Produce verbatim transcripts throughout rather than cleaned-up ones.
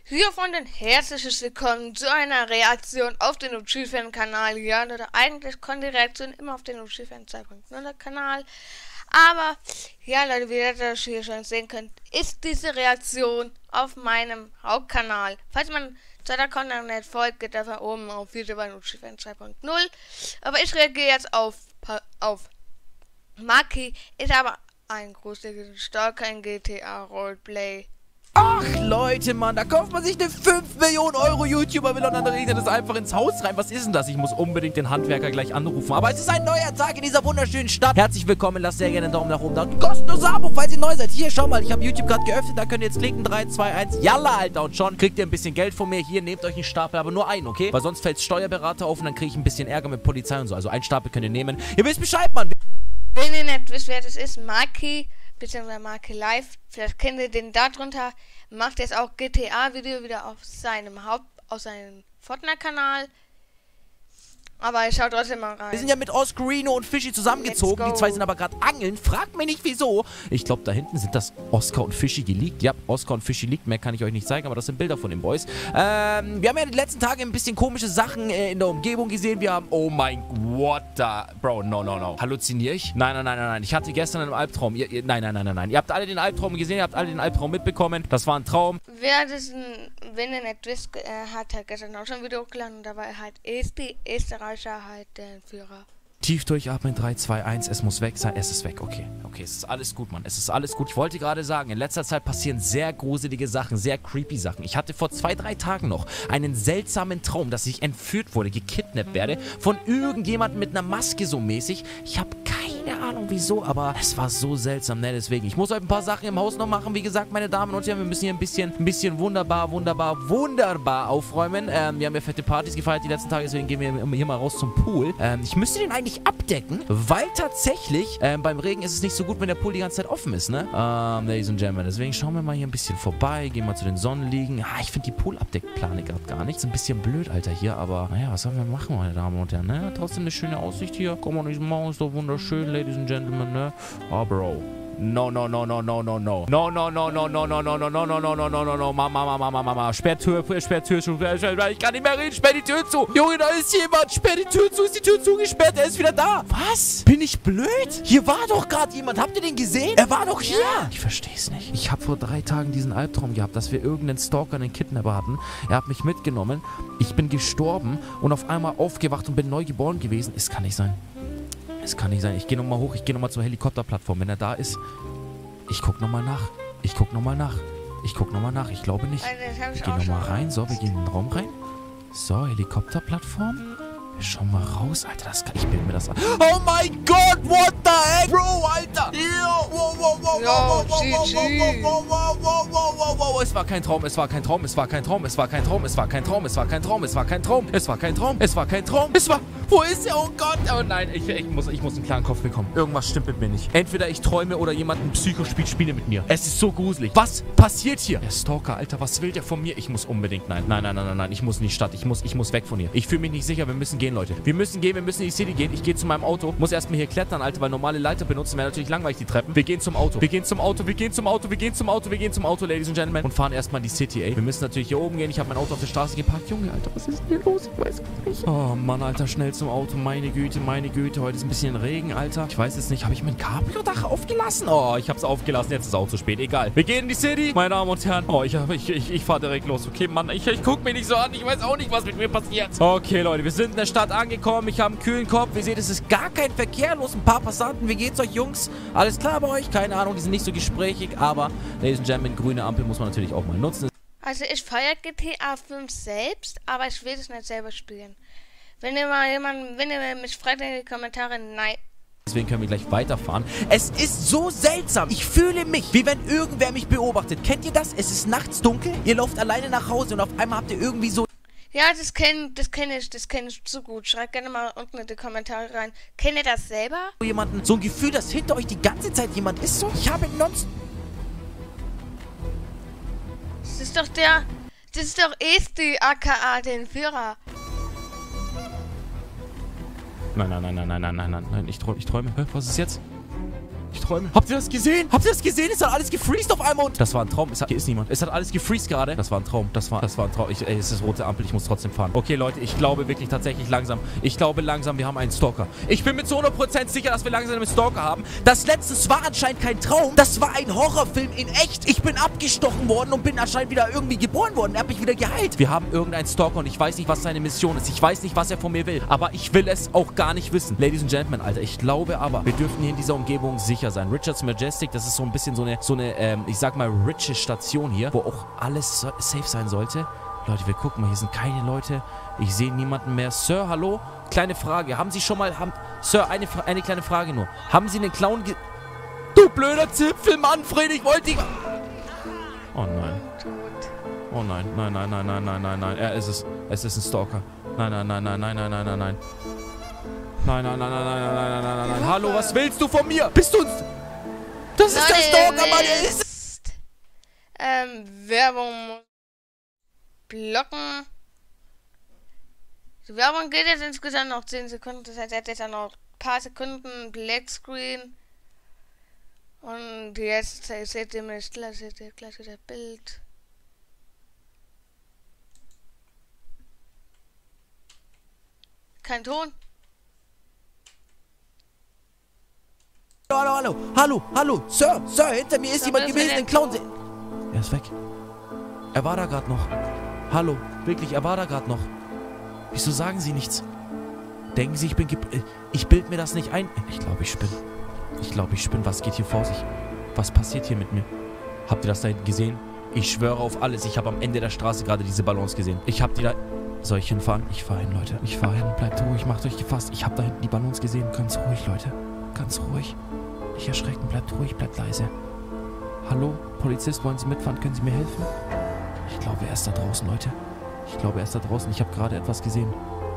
Hier von den herzliches Willkommen zu einer Reaktion auf den Noob-Fan-Kanal. Ja, oder eigentlich kommt die Reaktion immer auf den Noob-Fan zwei Punkt null Kanal. Aber, ja Leute, wie ihr das hier schon sehen könnt, ist diese Reaktion auf meinem Hauptkanal. Falls man zweiter Content nicht folgt, geht einfach oben auf Video bei Noob-Fan zwei Punkt null. Aber ich reagiere jetzt auf, auf Maki, ist aber ein großartiger Stalker in G T A Roleplay. Ach Leute, Mann, da kauft man sich eine fünf Millionen Euro YouTuber, will und dann regnet es einfach ins Haus rein. Was ist denn das? Ich muss unbedingt den Handwerker gleich anrufen. Aber es ist ein neuer Tag in dieser wunderschönen Stadt. Herzlich willkommen, lasst sehr gerne einen Daumen nach oben da. Kostenlos Abo, falls ihr neu seid. Hier, schau mal, ich habe YouTube gerade geöffnet, da könnt ihr jetzt klicken. drei, zwei, eins, jalla, Alter. Und schon kriegt ihr ein bisschen Geld von mir. Hier, nehmt euch einen Stapel, aber nur einen, okay? Weil sonst fällt Steuerberater auf und dann kriege ich ein bisschen Ärger mit Polizei und so. Also einen Stapel könnt ihr nehmen. Ihr wisst Bescheid, Mann. Wenn ihr nicht wisst, wer das ist, Maki, beziehungsweise Maki Live, vielleicht kennt ihr den da drunter, macht jetzt auch G T A-Video wieder auf seinem Haupt, auf seinem Fortnite-Kanal. Aber ich schau trotzdem mal rein. Wir sind ja mit Oscarino und Fischi zusammengezogen. Die zwei sind aber gerade angeln. Fragt mich nicht wieso. Ich glaube, da hinten sind das Oscar und Fischi geleakt. Ja, Oscar und Fischi liegt. Mehr kann ich euch nicht zeigen, aber das sind Bilder von den Boys. Ähm, wir haben ja in den letzten Tagen ein bisschen komische Sachen äh, in der Umgebung gesehen. Wir haben, oh mein Gott, what the, Bro, no, no, no. Halluziniere ich? Nein, nein, nein, nein, nein. Ich hatte gestern einen Albtraum. Ihr, ihr, nein, nein, nein, nein, nein. Ihr habt alle den Albtraum gesehen, ihr habt alle den Albtraum mitbekommen. Das war ein Traum. Wer das, wenn ihr nicht wisst, äh, hat halt gestern auch schon ein Video hochgeladen. Und da war halt Esti, Österreicher halt der Führer. Tief durchatmen, drei, zwei, eins, es muss weg sein, es ist weg, okay. Okay, es ist alles gut, Mann, es ist alles gut. Ich wollte gerade sagen, in letzter Zeit passieren sehr gruselige Sachen, sehr creepy Sachen. Ich hatte vor zwei, drei Tagen noch einen seltsamen Traum, dass ich entführt wurde, gekidnappt werde, von irgendjemandem mit einer Maske so mäßig. Ich habe keine Ahnung wieso, aber es war so seltsam, ne, deswegen. Ich muss heute ein paar Sachen im Haus noch machen, wie gesagt, meine Damen und Herren, wir müssen hier ein bisschen, ein bisschen wunderbar, wunderbar, wunderbar aufräumen. Ähm, wir haben ja fette Partys gefeiert die letzten Tage, deswegen gehen wir hier mal raus zum Pool. Ähm, ich müsste den eigentlich abdecken, weil tatsächlich ähm, beim Regen ist es nicht so gut, wenn der Pool die ganze Zeit offen ist, ne? Ähm, Ladies and Gentlemen, deswegen schauen wir mal hier ein bisschen vorbei, gehen mal zu den Sonnenliegen. Ah, ich finde die Pool-Abdeckplane gerade gar nicht. Ist ein bisschen blöd, Alter, hier, aber naja, was sollen wir machen, meine Damen und Herren, ne? Trotzdem eine schöne Aussicht hier. Komm mal, diese Mauer ist doch wunderschön, Ladies and Gentlemen, ne? Oh, Bro. No, no, no, no, no, no, no. No, no, no, no, no, no, no, no, no, no, no, no, no, no, no. Mama, Mama, Mama, Mama. Sperr Tür, sperr Tür zu. Ich kann nicht mehr reden. Sperr die Tür zu. Junge, da ist jemand. Sperr die Tür zu. Ist die Tür zugesperrt? Er ist wieder da. Was? Bin ich blöd? Hier war doch gerade jemand. Habt ihr den gesehen? Er war doch hier. Ja. Ich verstehe es nicht. Ich habe vor drei Tagen diesen Albtraum gehabt, dass wir irgendeinen Stalker, einen Kidnapper hatten. Er hat mich mitgenommen. Ich bin gestorben und auf einmal aufgewacht und bin neu geboren gewesen. Es kann nicht sein. Es kann nicht sein. Ich gehe nochmal hoch. Ich gehe nochmal zur Helikopterplattform. Wenn er da ist... Ich guck nochmal nach. Ich guck nochmal nach. Ich guck nochmal nach. Ich glaube nicht. Ich gehe nochmal rein. So, wir gehen in den Raum rein. So, Helikopterplattform. Wir schauen mal raus. Alter, das kann, ich bilde mir das an. Oh mein Gott, what the heck? Bro, Alter. Yo, wow, wow, wow, wow, wow, wow, wow, wow, wow, wow, wow. Es war kein Traum, es war kein Traum, es war kein Traum, es war kein Traum, es war kein Traum, es war kein Traum, es war kein Traum, es war kein Traum, es war kein Traum, es war... Wo ist er? Oh Gott. Oh nein, ich, ich, muss, ich muss einen klaren Kopf bekommen. Irgendwas stimmt mit mir nicht. Entweder ich träume oder jemand ein Psychospiel spiele mit mir. Es ist so gruselig. Was passiert hier? Der Stalker, Alter, was will der von mir? Ich muss unbedingt... Nein, nein, nein, nein, nein, nein. Ich muss in die Stadt. Ich muss, ich muss weg von hier. Ich fühle mich nicht sicher. Wir müssen gehen, Leute. Wir müssen gehen. Wir müssen in die City gehen. Ich gehe zu meinem Auto. Muss erstmal hier klettern, Alter, weil normale Leiter benutzen wäre natürlich langweilig, die Treppen. Wir gehen zum Auto. Wir gehen zum Auto. Wir gehen zum Auto. Wir gehen zum Auto. Wir gehen zum Auto, Ladies and Gentlemen. Und fahren erstmal in die City, ey. Wir müssen natürlich hier oben gehen. Ich habe mein Auto auf der Straße geparkt. Junge, Alter, was ist denn hier los? Ich weiß nicht. Oh, Mann, Alter, schnell zum Auto. Meine Güte, meine Güte. Heute ist ein bisschen Regen, Alter. Ich weiß jetzt nicht. Habe ich mein Cabrio-Dach aufgelassen? Oh, ich habe es aufgelassen. Jetzt ist es auch zu spät. Egal. Wir gehen in die City. Meine Damen und Herren. Oh, ich, ich, ich, ich fahre direkt los. Okay, Mann. Ich, ich gucke mich nicht so an. Ich weiß auch nicht, was mit mir passiert. Okay, Leute. Wir sind in der Stadt angekommen. Ich habe einen kühlen Kopf. Ihr seht, es ist gar kein Verkehr los. Ein paar Passanten. Wie geht's euch, Jungs? Alles klar bei euch? Keine Ahnung. Die sind nicht so gesprächig. Aber, Ladies and Gentlemen, grüne Ampel muss man natürlich auch mal nutzen. Also ich feiere G T A fünf selbst, aber ich will es nicht selber spielen. Wenn ihr mal jemanden, wenn ihr mich fragt in die Kommentare, nein. Deswegen können wir gleich weiterfahren. Es ist so seltsam. Ich fühle mich, wie wenn irgendwer mich beobachtet. Kennt ihr das? Es ist nachts dunkel. Ihr lauft alleine nach Hause und auf einmal habt ihr irgendwie so... Ja, das kenne das kenn ich, das kenne ich zu gut. Schreibt gerne mal unten in die Kommentare rein. Kennt ihr das selber? Jemanden, so ein Gefühl, dass hinter euch die ganze Zeit jemand ist. So, ich habe nonst... Das ist doch der... Das ist doch Esti, aka den Führer. Nein, nein, nein, nein, nein, nein, nein, nein, nein, ich träume, ich träume. Hä, was ist jetzt? Ich träume. Habt ihr das gesehen? Habt ihr das gesehen? Es hat alles gefreezed auf einmal. Und das war ein Traum. Es hat, hier ist niemand. Es hat alles gefreezed gerade. Das war ein Traum. Das war, das war ein Traum. Ich, ey, es ist rote Ampel. Ich muss trotzdem fahren. Okay, Leute. Ich glaube wirklich tatsächlich langsam. Ich glaube langsam, wir haben einen Stalker. Ich bin mir zu hundert Prozent sicher, dass wir langsam einen Stalker haben. Das letzte war anscheinend kein Traum. Das war ein Horrorfilm in echt. Ich bin abgestochen worden und bin anscheinend wieder irgendwie geboren worden. Er hat mich wieder geheilt. Wir haben irgendeinen Stalker und ich weiß nicht, was seine Mission ist. Ich weiß nicht, was er von mir will. Aber ich will es auch gar nicht wissen. Ladies and Gentlemen, Alter. Ich glaube aber, wir dürfen hier in dieser Umgebung sicher sein. Richards Majestic, das ist so ein bisschen so eine, so eine, ähm, ich sag mal, riche Station hier, wo auch alles so safe sein sollte. Leute, wir gucken mal, hier sind keine Leute. Ich sehe niemanden mehr. Sir, hallo? Kleine Frage. Haben Sie schon mal, haben, Sir, eine, eine kleine Frage nur. Haben Sie einen Clown ge... Du blöder Zipfel, Manfred, ich wollte dich... Oh nein. Oh nein, nein, nein, nein, nein, nein, nein, nein. Er ist es. Es ist ein Stalker. Nein, nein, nein, nein, nein, nein, nein, nein, nein. Nein, nein, nein, nein, nein, nein, nein, nein, nein, nein. Hallo, was willst du von mir? Bist du uns... Das ist der Stalker, Mann, er ist... Ähm, Werbung... Blocken. Die Werbung geht jetzt insgesamt noch zehn Sekunden. Das heißt, er hat jetzt auch noch ein paar Sekunden Black Screen. Und jetzt seht ihr mir gleich gleich wieder Bild. Kein Ton. Hallo, hallo, hallo, hallo, Sir, Sir, hinter mir ist So, jemand das gewesen, ist ein Clown. Er ist weg. Er war da gerade noch. Hallo, wirklich, er war da gerade noch. Wieso sagen Sie nichts? Denken Sie, ich bin... Ich bild mir das nicht ein. Ich glaube, ich spinne. Ich glaube, ich spinne. Was geht hier vor sich? Was passiert hier mit mir? Habt ihr das da hinten gesehen? Ich schwöre auf alles. Ich habe am Ende der Straße gerade diese Ballons gesehen. Ich habe die da... Soll ich hinfahren? Ich fahre hin, Leute. Ich fahre hin. Bleibt ruhig. Macht euch gefasst. Ich habe da hinten die Ballons gesehen. Ganz ruhig, Leute. Ganz ruhig. Nicht erschrecken. Bleibt ruhig. Bleibt leise. Hallo? Polizist, wollen Sie mitfahren? Können Sie mir helfen? Ich glaube, er ist da draußen, Leute. Ich glaube, er ist da draußen. Ich habe gerade etwas gesehen.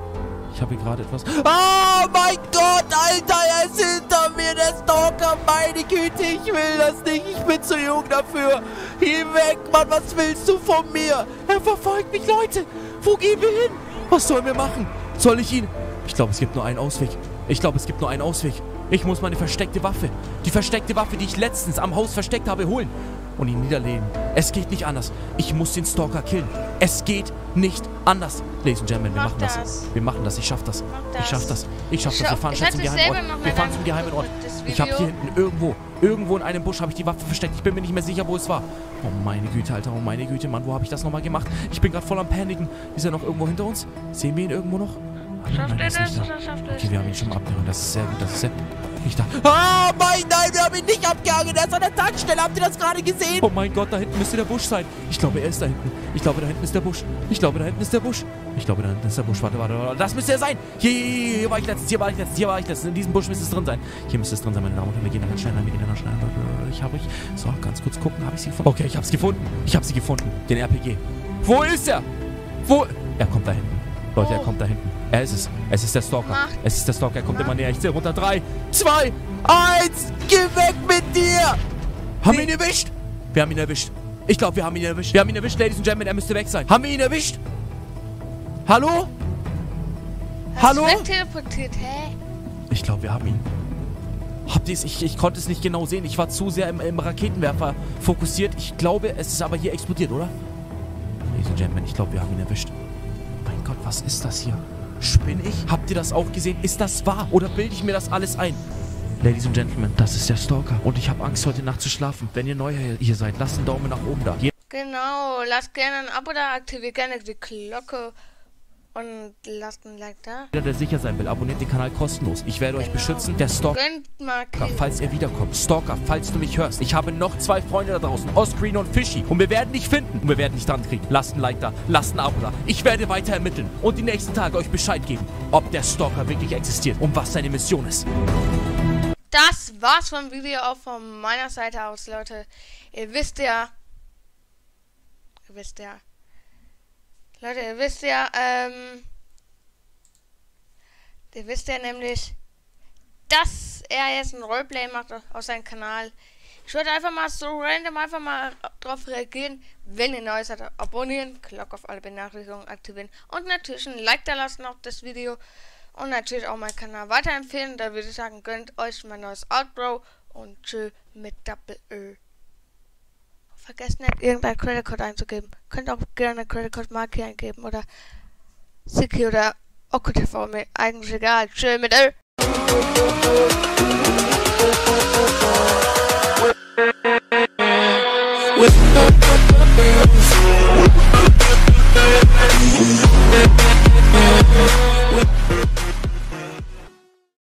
Ich habe hier gerade etwas... Oh mein Gott, Alter, er ist hinter mir, der Stalker. Meine Güte, ich will das nicht. Ich bin zu jung dafür. Geh weg, Mann, was willst du von mir? Er verfolgt mich, Leute. Wo gehen wir hin? Was sollen wir machen? Soll ich ihn... Ich glaube, es gibt nur einen Ausweg. Ich glaube, es gibt nur einen Ausweg. Ich muss meine versteckte Waffe, die versteckte Waffe, die ich letztens am Haus versteckt habe, holen und ihn niederlegen. Es geht nicht anders. Ich muss den Stalker killen. Es geht nicht anders. Ladies and Gentlemen, wir Mach machen das. das. Wir machen das. Ich schaff das. das. Ich schaff das. Ich schaff Ich das. Wir schaff- fahren ich schnell zum hatte geheimen selber Ort. noch Wir mal fahren ein zum geheimen Ort. das Ich habe hier Video. hinten irgendwo, irgendwo in einem Busch habe ich die Waffe versteckt. Ich bin mir nicht mehr sicher, wo es war. Oh meine Güte, Alter. Oh meine Güte, Mann. Wo habe ich das nochmal gemacht? Ich bin gerade voll am Paniken. Ist er noch irgendwo hinter uns? Sehen wir ihn irgendwo noch? Ah, Schafft nein, er er ist nicht das da. oder schafft er es Okay, wir haben ihn schon mal abgehangen. Das ist sehr gut. Das ist sehr nicht da. Ah, mein, nein, wir haben ihn nicht abgehangen. Er ist an der Tankstelle. Habt ihr das gerade gesehen? Oh mein Gott, da hinten müsste der Busch sein. Ich glaube, er ist da hinten. Ich glaube, da hinten ist der Busch. Ich glaube, da hinten ist der Busch. Ich glaube, da hinten ist der Busch. Warte, warte, warte. Das müsste er sein. Hier, hier, hier, hier war ich letztens. Hier war ich letztens. Hier war ich letztens. In diesem Busch müsste es drin sein. Hier müsste es drin sein, meine Damen und Herren. Wir gehen da ganz schnell rein. Wir gehen da ganz schnell rein. Ich habe ich. So, ganz kurz gucken. Habe ich sie gefunden? Okay, ich habe es gefunden. Ich habe sie gefunden. Den R P G. Wo ist er? Wo? Er kommt da hinten. Leute, er kommt da hinten. Er ist es. Es ist der Stalker. Mach. Es ist der Stalker. Er kommt Mach. immer näher. Ich zähle runter. Drei, zwei, eins. Geh weg mit dir. Haben wir ihn erwischt? Wir haben ihn erwischt. Ich glaube, wir haben ihn erwischt. Wir haben ihn erwischt, Ladies and Gentlemen. Er müsste weg sein. Haben wir ihn erwischt? Hallo? Hast Hallo? du wegteleportiert, hä? Ich glaube, wir haben ihn. Habt ihr es? Ich, ich konnte es nicht genau sehen. Ich war zu sehr im, im Raketenwerfer fokussiert. Ich glaube, es ist aber hier explodiert, oder? Ladies and Gentlemen, ich glaube, wir haben ihn erwischt. Mein Gott, was ist das hier? Spinne ich? Habt ihr das auch gesehen? Ist das wahr? Oder bilde ich mir das alles ein? Ladies and Gentlemen, das ist der Stalker. Und ich habe Angst, heute Nacht zu schlafen. Wenn ihr neu hier seid, lasst einen Daumen nach oben da. Genau, lasst gerne ein Abo da, aktiviert gerne die Glocke und lasst ein Like da. Jeder, der sicher sein will, abonniert den Kanal kostenlos. Ich werde euch Genau. beschützen. Der Stalker, Gönnt mal Kill. falls er wiederkommt. Stalker, falls du mich hörst. Ich habe noch zwei Freunde da draußen. Oscreen und Fishy. Und wir werden dich finden. Und wir werden dich dran kriegen. Lasst ein Like da. Lasst ein Abo da. Ich werde weiter ermitteln. Und die nächsten Tage euch Bescheid geben, ob der Stalker wirklich existiert und was seine Mission ist. Das war's vom Video auch von meiner Seite aus, Leute. Ihr wisst ja. Ihr wisst ja. Leute, ihr wisst ja, ähm. Ihr wisst ja nämlich, dass er jetzt ein Roleplay macht auf seinem Kanal. Ich wollte einfach mal so random einfach mal drauf reagieren. Wenn ihr neu seid, abonnieren, Glocke auf alle Benachrichtigungen aktivieren und natürlich ein Like da lassen auf das Video. Und natürlich auch meinen Kanal weiterempfehlen. Da würde ich sagen, gönnt euch mein neues Outro und Tschö mit Doppel-Ö. Vergesst nicht, irgendein Credit-Code einzugeben. Könnt auch gerne Credit-Code Marke eingeben oder Siki oder OkuTV, mir eigentlich egal. Tschö mit Ö.